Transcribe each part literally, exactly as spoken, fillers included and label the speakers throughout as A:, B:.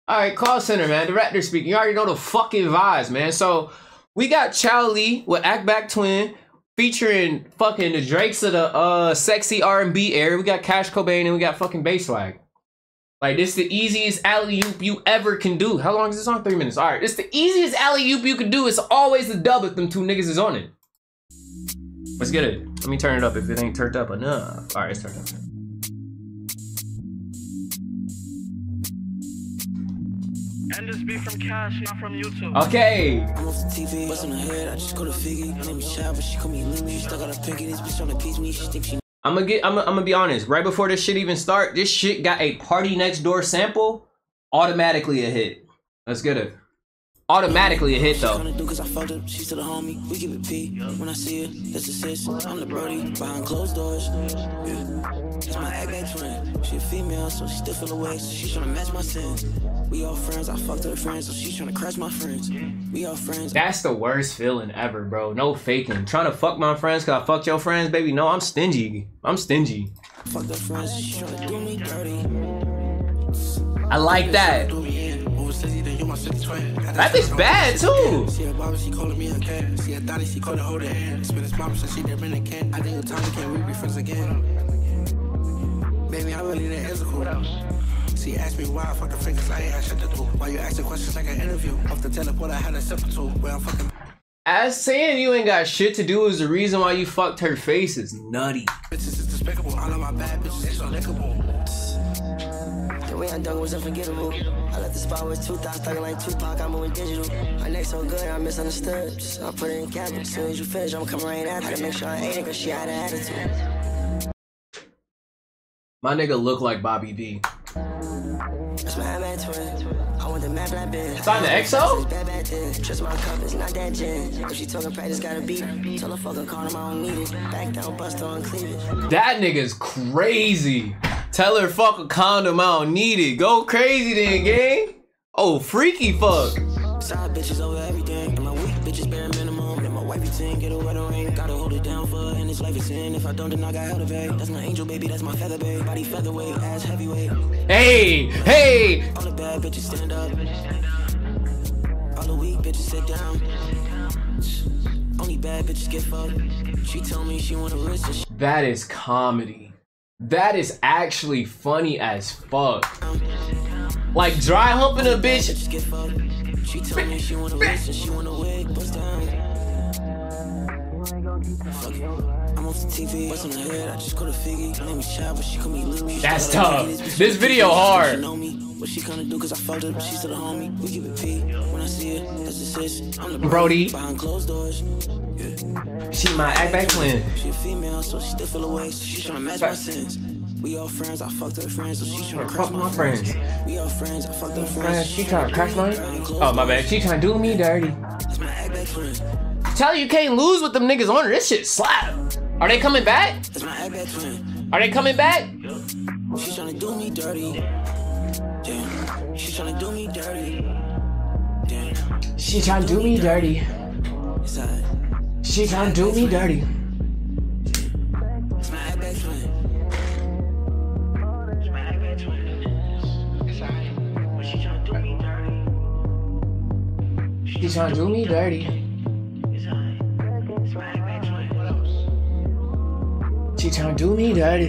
A: All right, call center, man. Director speaking. You already know the fucking vibes, man. So we got Chow Lee with Act Back Twin featuring fucking the Drakes of the uh sexy R and B era. We got Cash Cobain and we got fucking Bass Swag. Like, this the easiest alley-oop you ever can do. How long is this on? Three minutes. All right, it's the easiest alley-oop you can do. It's always the dub if them two niggas is on it. Let's get it. Let me turn it up if it ain't turned up enough. All right, it's turned up.
B: And this be from Cash, not from YouTube.
A: Okay.
C: I'm off the T V, what's on her head? I just go to Figgy. My name is Chad, but she call me Lee. She still got a pinky. This bitch trying to teach me. She thinks she.
A: I'm gonna get. I'm gonna, I'm gonna be honest. Right before this shit even start, this shit got a Party Next Door sample. Automatically a hit. Let's get it. Automatically a hit though.
C: Cause I fucked up. She's to the homie. We keep it P. When I see her, that's the sis. I'm the Brody behind closed doors. Yeah. It's my Act Back Twin. She a female, so she still feel away. So she's trying to match my sins. We all friends. I fucked her friends, so she's trying to crash my friends. We all friends.
A: That's the worst feeling ever, bro. No faking. Trying to fuck my friends cause I fucked your friends, baby. No, I'm stingy. I'm stingy.
C: Fucked her friends, so she's trying to do me dirty.
A: I like that. That bitch bad too.
C: See her barber, she calling me a cat. See her daddy, she called her hold her hand. Spin his barber, so she there in the can. I think your time can we be friends again. Baby, I really didn't answer cool. She asked me why I fucked her fingers, I ain't had shit to do. Why you asking questions like an interview? Off the teleport, I had a simple tool. Where I'm fucking.
A: As saying you ain't got shit to do is the reason why you fucked her face is nutty.
C: Bitches is despicable. All of my bad bitches, they so lickable. The way I done was unforgettable. I left the spot with two thoughts, thugging like Tupac, I'm moving digital. My neck so good, I misunderstood. Just, I put it in capital. As soon as you finish, I'm coming right after. Had to make sure I ate it, cause she had an attitude.
A: My nigga look like Bobby D.
C: That's my bad twin. I want the map like Ben.
A: Sign the X O?
C: Trust my cup, it's not that gin. If she talking practice, gotta beat her. Tell her fuck her, call him, I don't need it. Back down, bust on cleavage.
A: That nigga's crazy. Tell her fuck a condom, I don't need it. Go crazy then, gang. Oh, freaky fuck.
C: Side bitches over everything. And my weak bitches bare minimum. And my wifey thing, get a wedding ring. Gotta hold it down for her, and this life is sin. If I don't, then I got hell to pay. That's my angel, baby, that's my feather, babe. Body featherweight, ass heavyweight.
A: Hey, hey.
C: All the bad bitches stand up. All the weak bitches sit down. Only bad bitches get fucked. She told me she want a wrist and she.
A: That is comedy. That is actually funny as fuck. Like dry humping a bitch.
C: She told me she want a wrist and she want a wig. Bust down. Fuck it. I'm off the T V. What's on her head? I just go to Figgy. My name is Chad, but she call me Lee.
A: That's tough. This video hard.
C: What she gonna do? Cause I fucked her. She's to the homie. We keep it P. When I see her, that's the sis. I'm the
A: Brody.
C: Behind closed doors. Yeah.
A: She my Act Back Twin.
C: She a female, so she still feel away. So she's trying to match my sins. We all friends. I fucked her friends, so she's trying to crash my friends. We all friends. I fucked her friends.
A: She trying to crash mine? Oh my bad. She trying to do me dirty.
C: That's my Act Back Twin.
A: Tell you can't lose with them niggas on her. This shit slap. Are they coming back?
C: That's my Act Back Twin.
A: Are they coming back?
C: She's trying to do me dirty. Damn. She's trying to do me dirty. Damn.
A: She trying to do me dirty. She trying to do me dirty.
C: It's my Act Back Twin. It's my Act Back Twin. It's alright. But she trying to do me dirty.
A: She trying to do me dirty.
C: It's alright. It's my Act Back Twin. What else?
A: She trying to do me dirty.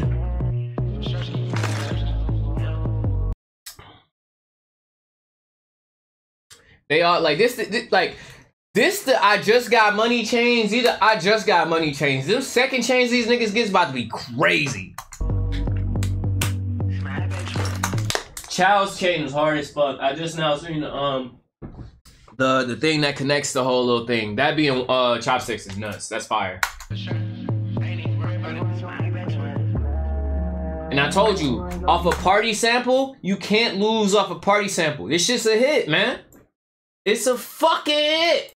A: They are like this, this like this the I just got money chains. Either I just got money chains. Them second chains these niggas gets about to be crazy. Chow's chain is hard as fuck. I just now seen the um the the thing that connects the whole little thing. That being uh chopsticks is nuts. That's fire. And I told you, off a party sample, you can't lose off a party sample. It's just a hit, man. It's a fucking hit.